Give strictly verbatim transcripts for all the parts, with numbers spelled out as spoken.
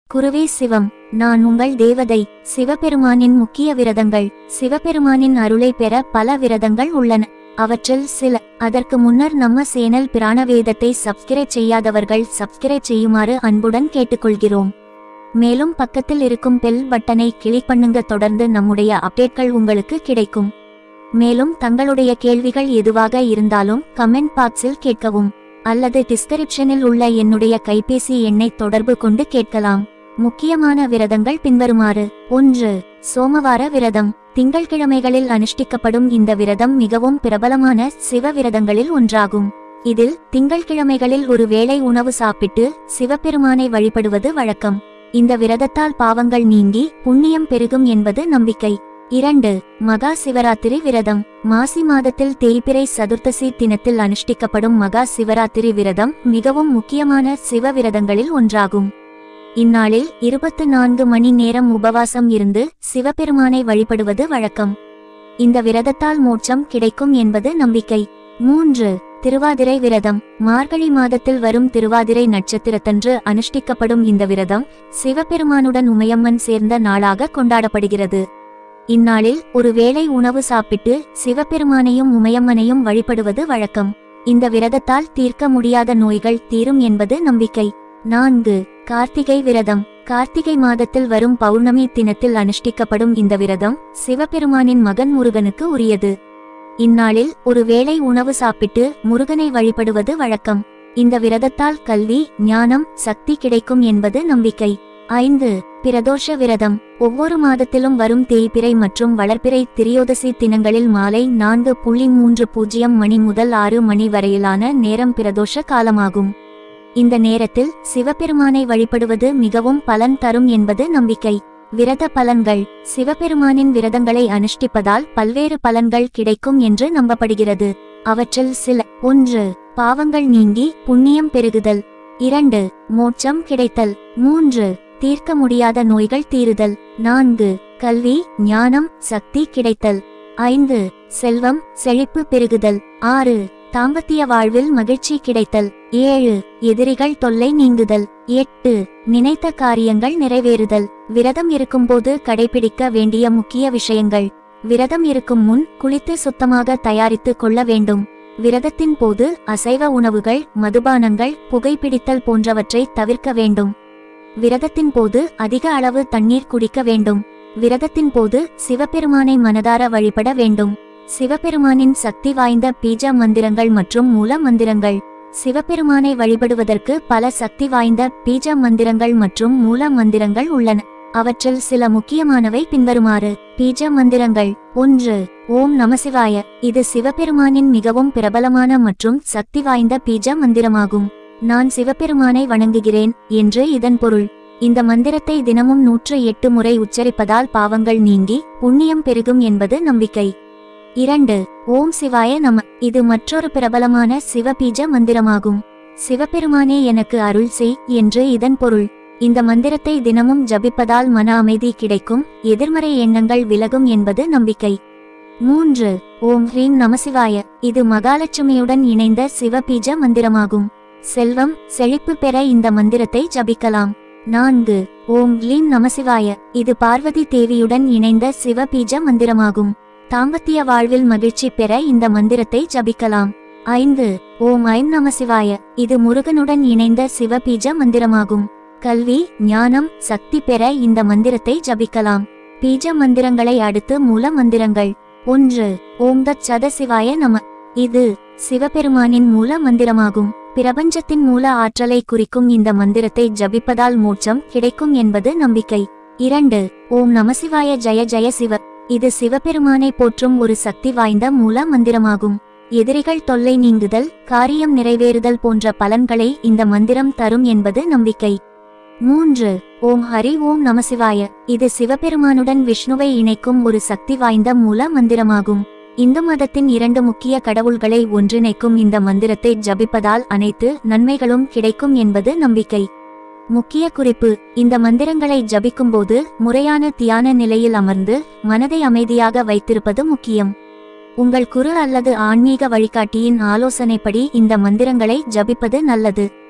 குருவே சிவம். நான் உங்கள் தேவதை. சிவபெருமானின் முக்கிய விரதங்கள். சிவபெருமானின் அருளை பெற பல விரதங்கள் உள்ளன. அவற்றில் சில. அதற்கு முன்னர் நம்ம சேனல் பிராணவேதத்தை சப்ஸ்கிரைப் செய்யாதவர்கள் சப்ஸ்கிரைப் செய்யுமாறு அன்புடன் கேட்டுக்கொள்கிறோம். மேலும் பக்கத்தில் இருக்கும் பெல் பட்டனை கிளிக் பண்ணுங்க. தொடர்ந்து நம்முடைய அப்டேட்கள் உங்களுக்கு கிடைக்கும். மேலும் தங்களுடைய கேள்விகள் எதுவாக இருந்தாலும் கமெண்ட் பாக்ஸில் கேட்கவும் அல்லது டிஸ்கிரிப்ஷனில் உள்ள என்னுடைய கைபேசி எண்ணை தொடர்பு கொண்டு கேட்கலாம். முக்கியமான விரதங்கள் பின்வருமாறு. ஒன்று. சோமவார விரதம். திங்கள்கிழமைகளில் அனுஷ்டிக்கப்படும் இந்த விரதம் மிகவும் பிரபலமான சிவ விரதங்களில் ஒன்றாகும். இதில் திங்கள்கிழமைகளில் ஒரு வேளை உணவு சாப்பிட்டு சிவபெருமானை வழிபடுவது வழக்கம். இந்த விரதத்தால் பாவங்கள் நீங்கி புண்ணியம் பெருகும் என்பது நம்பிக்கை. இரண்டு. மகா சிவராத்திரி விரதம். மாசி மாதத்தில் தேய்பிறை சதுர்த்தசி தினத்தில் அனுஷ்டிக்கப்படும் மகா சிவராத்திரி விரதம் மிகவும் முக்கியமான சிவ விரதங்களில் ஒன்றாகும். இந்நாளில் இருபத்து நான்கு மணி நேரம் உபவாசம் இருந்து சிவபெருமானை வழிபடுவது வழக்கம். இந்த விரதத்தால் மோட்சம் கிடைக்கும் என்பது நம்பிக்கை. மூன்று. திருவாதிரை விரதம். மார்கழி மாதத்தில் வரும் திருவாதிரை நட்சத்திரத்தன்று அனுஷ்டிக்கப்படும் இந்த விரதம் சிவபெருமானுடன் உமையம்மன் சேர்ந்த நாளாக கொண்டாடப்படுகிறது. இந்நாளில் ஒரு வேளை உணவு சாப்பிட்டு சிவபெருமானையும் உமையம்மனையும் வழிபடுவது வழக்கம். இந்த விரதத்தால் தீர்க்க முடியாத நோய்கள் தீரும் என்பது நம்பிக்கை. நான்கு. கார்த்திகை விரதம். கார்த்திகை மாதத்தில் வரும் பௌர்ணமி தினத்தில் அனுஷ்டிக்கப்படும் இந்த விரதம் சிவபெருமானின் மகன் முருகனுக்கு உரியது. இந்நாளில் ஒரு வேளை உணவு சாப்பிட்டு முருகனை வழிபடுவது வழக்கம். இந்த விரதத்தால் கல்வி, ஞானம், சக்தி கிடைக்கும் என்பது நம்பிக்கை. ஐந்து. பிரதோஷ விரதம். ஒவ்வொரு மாதத்திலும் வரும் தேய்பிறை மற்றும் வளர்பிறை திரியோதசி தினங்களில் மாலை நான்கு புள்ளி மூன்று பூஜ்ஜியம் மணி முதல் ஆறு மணி வரையிலான நேரம் பிரதோஷ காலமாகும். இந்த நேரத்தில் சிவபெருமானை வழிபடுவது மிகவும் பலன் தரும் என்பது நம்பிக்கை. விரத பலன்கள். சிவபெருமானின் விரதங்களை அனுஷ்டிப்பதால் பல்வேறு பலன்கள் கிடைக்கும் என்று நம்பப்படுகிறது. அவற்றில் சில. ஒன்று. பாவங்கள் நீங்கி புண்ணியம் பெருகுதல். இரண்டு. மோட்சம் கிடைத்தல். மூன்று. தீர்க்க முடியாத நோய்கள் தீருதல். நான்கு. கல்வி, ஞானம், சக்தி கிடைத்தல். ஐந்து. செல்வம், செழிப்பு பெருகுதல். ஆறு. தாம்பத்திய வாழ்வில் மகிழ்ச்சி கிடைத்தல். ஏழு. எதிரிகள் தொல்லை நீங்குதல். எட்டு. நினைத்த காரியங்கள் நிறைவேறுதல். விரதம் இருக்கும்போது கடைபிடிக்க வேண்டிய முக்கிய விஷயங்கள். விரதம் இருக்கும் முன் குளித்து சுத்தமாக தயாரித்து கொள்ள வேண்டும். விரதத்தின் போது அசைவ உணவுகள், மதுபானங்கள், புகைப்பிடித்தல் போன்றவற்றை தவிர்க்க வேண்டும். விரதத்தின் போது அதிக அளவு தண்ணீர் குடிக்க வேண்டும். விரதத்தின் போது சிவபெருமானை மனதார வழிபட வேண்டும். சிவபெருமானின் சக்தி வாய்ந்த பீஜ மந்திரங்கள் மற்றும் மூல மந்திரங்கள். சிவபெருமானை வழிபடுவதற்கு பல சக்தி வாய்ந்த பீஜ மந்திரங்கள் மற்றும் மூல மந்திரங்கள் உள்ளன. அவற்றில் சில முக்கியமானவை பின்வருமாறு. பீஜ மந்திரங்கள். ஒன்று. ஓம் நமசிவாய. இது சிவபெருமானின் மிகவும் பிரபலமான மற்றும் சக்தி வாய்ந்த பீஜ மந்திரமாகும். நான் சிவபெருமானை வணங்குகிறேன் என்று இதன் பொருள். இந்த மந்திரத்தை தினமும் நூற்று எட்டு முறை உச்சரிப்பதால் பாவங்கள் நீங்கி புண்ணியம் பெருகும் என்பது நம்பிக்கை. இரண்டு. ஓம் சிவாய நம. இது மற்றொரு பிரபலமான சிவபீஜ மந்திரமாகும். சிவபெருமானே எனக்கு அருள் செய் என்று இதன் பொருள். இந்த மந்திரத்தை தினமும் ஜபிப்பதால் மன அமைதி கிடைக்கும், எதிர்மறை எண்ணங்கள் விலகும் என்பது நம்பிக்கை. மூன்று. ஓம் ஹ்ரீம் நமசிவாய. இது மகாலட்சுமியுடன் இணைந்த சிவபீஜ மந்திரமாகும். செல்வம், செழிப்பு பெற இந்த மந்திரத்தை ஜபிக்கலாம். நான்கு. ஓம் க்ளீம் நமசிவாய. இது பார்வதி தேவியுடன் இணைந்த சிவபீஜ மந்திரமாகும். தாம்பத்திய வாழ்வில் மகிழ்ச்சி பெற இந்த மந்திரத்தை ஜபிக்கலாம். ஐந்து. ஓம் ஐம் நமசிவாய. இது முருகனுடன் இணைந்த சிவபீஜ மந்திரமாகும். கல்வி, ஞானம், சக்தி பெற இந்த மந்திரத்தை ஜபிக்கலாம். பீஜ மந்திரங்களை அடுத்து மூல மந்திரங்கள். ஒன்று. ஓம் தத் சத சிவாய நம. இது சிவபெருமானின் மூல மந்திரமாகும். பிரபஞ்சத்தின் மூல ஆற்றலை குறிக்கும் இந்த மந்திரத்தை ஜபிப்பதால் மோட்சம் கிடைக்கும் என்பது நம்பிக்கை. இரண்டு. ஓம் நமசிவாய ஜய ஜய சிவ. இது சிவபெருமானை போற்றும் ஒரு சக்தி வாய்ந்த மூல மந்திரமாகும். எதிரிகள் தொல்லை நீங்குதல், காரியம் நிறைவேறுதல் போன்ற பலன்களை இந்த மந்திரம் தரும் என்பது நம்பிக்கை. மூன்று. ஓம் ஹரி ஓம் நமசிவாய. இது சிவபெருமானுடன் விஷ்ணுவை இணைக்கும் ஒரு சக்தி வாய்ந்த மூல மந்திரமாகும். இந்து மதத்தின் இரண்டு முக்கிய கடவுள்களை ஒன்றிணைக்கும் இந்த மந்திரத்தை ஜபிப்பதால் அனைத்து நன்மைகளும் கிடைக்கும் என்பது நம்பிக்கை. முக்கிய குறிப்பு. இந்த மந்திரங்களை ஜபிக்கும்போது முறையான தியான நிலையில் அமர்ந்து மனதை அமைதியாக வைத்திருப்பது முக்கியம். உங்கள் குரு அல்லது ஆன்மீக வழிகாட்டியின் ஆலோசனைப்படி இந்த மந்திரங்களை ஜபிப்பது நல்லது.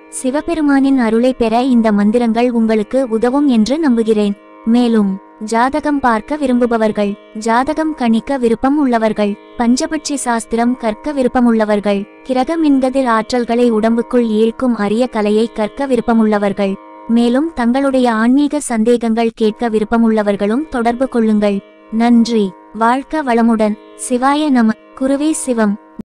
சிவபெருமானின் அருளை பெற இந்த மந்திரங்கள் உங்களுக்கு உதவும் என்று நம்புகிறேன். மேலும் ஜாதகம் பார்க்க விரும்புபவர்கள், ஜாதகம் கணிக்க விருப்பம் உள்ளவர்கள், பஞ்சபட்சி சாஸ்திரம் கற்க விருப்பமுள்ளவர்கள், கிரக மின்கதிர் ஆற்றல்களை உடம்புக்குள் ஈர்க்கும் அரிய கலையை கற்க விருப்பமுள்ளவர்கள், மேலும் தங்களுடைய ஆன்மீக சந்தேகங்கள் கேட்க விருப்பமுள்ளவர்களும் தொடர்பு கொள்ளுங்கள். நன்றி. வாழ்க வளமுடன். சிவாய நம. குருவே சிவம்.